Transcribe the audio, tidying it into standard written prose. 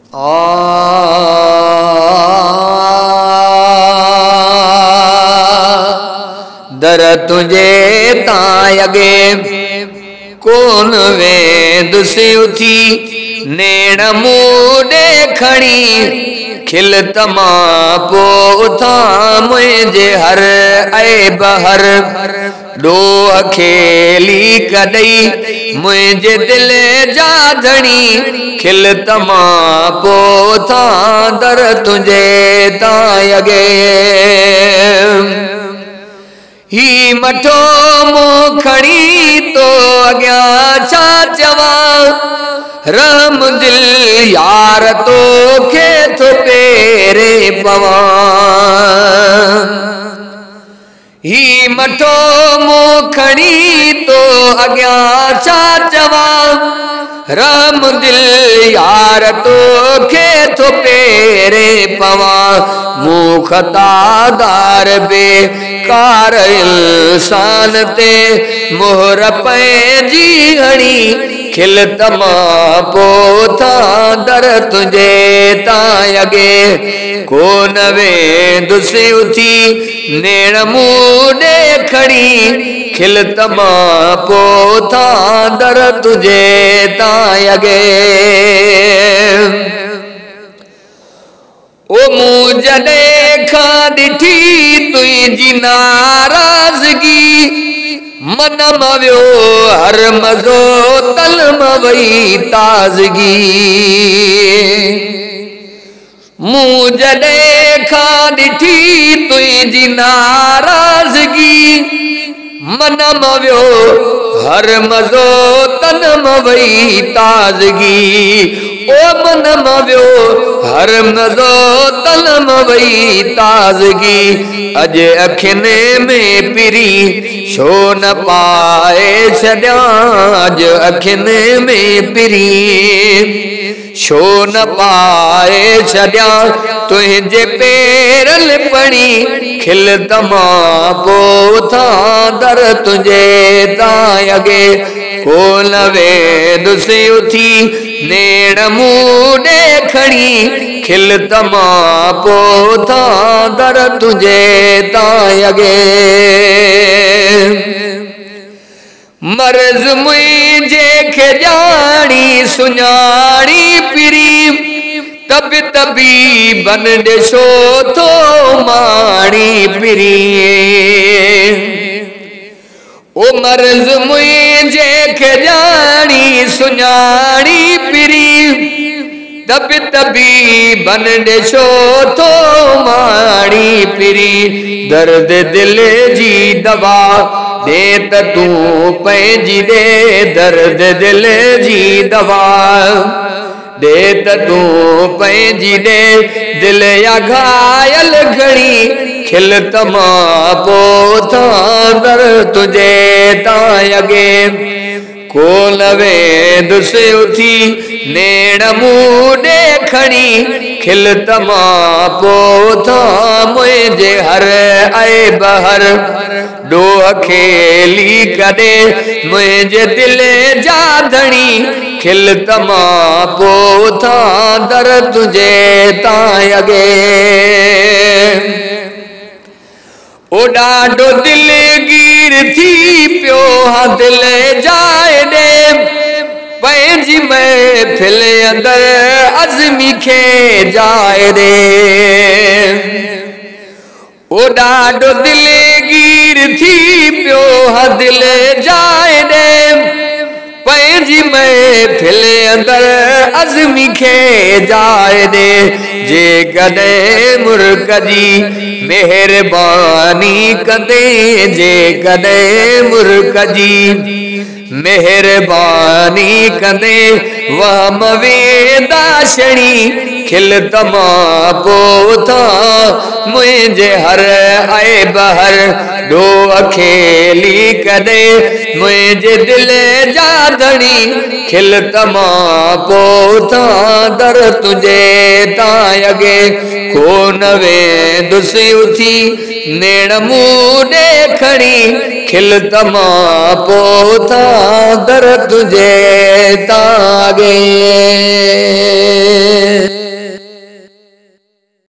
दर तुझे तां अगे कोन वेंदुसि उथी नेण मूं ॾेखणी खिल तमा पो उथां मुंहिंजे हर ऐब हर ॾोह खेली कॾई मुंहिंजे दिल जा धणी खिल तमा पो उथां दर तुंहिंजे तां अगे ही मठो मूं खणी तो अॻियां छा चवां रहम दिल यार तोखे थो पेरे पवां ही मठो मूं खणी तो अॻियां छा चवां रहम दिल यार तोखे थो पेरे पवां मूं ख़तादार बेकार इंसान ते मोहर पंहिंजी हणी खिल तमा पोथां दर तुंहिंजे तां अगे कोन वेंदुसि उथी नेण मूं ॾेखणी खिल तमा पोथां दर तुंहिंजे तां अगे ओ मूं जॾहिं खां ॾिठी तुंहिंजी नाराज़गी मन मां वियो हर मज़ो तल मां वई ताज़गी मूं जॾहिं खां ॾिठी तुंहिंजी नाराज़गी मन मां वियो हर मज़ो तन मां वई ताज़गी ओ मन मां वियो हर मज़ो तन मां वई ताज़गी अॼु अखियुनि में पिरी छो न पाए छॾियां अॼु अखियुनि में पिरी छो न पाए छॾियां तुंहिंजे पेरल पणी खिल तमा पोथां दर तुंहिंजे तां अगे कोन वेंदुसि उथी नेण मूं ॾेखणी खिल तमा पोथां दर तुंहिंजे तां अगे मर्ज़ मुंहिंजे खे ॼाणी सुञाणी पिरी तबी तबी बन ॾिसो थो माणी पिरी ओ मर्ज़ मुंहिंजे खे ॼाणी सुञाणी पिरी तबी तबी बन ॾिसो थो माणी पिरी दर्द दिल जी दवा दे त तूं पंहिंजी दे दर्द दिल जी दवा दे त तूं पंहिंजी दे दिल या घायल घणी खिल तमा पोथां दर तुंहिंजे तां अगे कोन वेंदुसि उथी नेण मूं ॾेखणी खिल तमा पोथां मुंहिंजे हर ऐब हर ॾोह खेली कॾे मुंहिंजे दिल जा धणी खिल तमा पोथां दर तुंहिंजे तां अगे ओ ॾाढो दिलगीर थी पियो हा दिल जाए ॾे पंहिंजी महफ़िल अंदर अज़मी खे जाए ॾे ओ ॾाढो दिलगीर थी पियो हा दिल जाए ॾे पंहिंजी महफ़िल अंदर अज़मी खे जाए ॾे जेकॾहिं मुर्ग जी मेहरबानी कंदे जेकॾहिं मुर्ग जी मेहरबानी कंदे वहम वेंदा छणी खिल तमा पोथां मुंहिंजे हर ऐब हर ॾोह खेली कॾे मुंहिंजे दिल जा धणी खिल तमा पोथां दर तुंहिंजे तां अगे कोन वेंदुसि उथी नेण मूं ॾेखणी खिल तमा पोथां दर तुंहिंजे तां अगे